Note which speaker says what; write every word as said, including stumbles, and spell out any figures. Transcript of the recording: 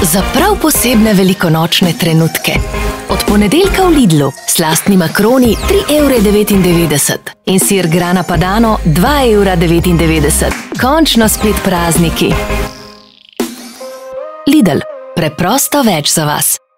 Speaker 1: za prav posebne velikonočne trenutke. Od ponedeljka v Lidlu slastni makroni tri evre devetindevetdeset in sir grana padano dva evra devetindevetdeset. Končno spet prazniki. Lidl, preprosto več za vas.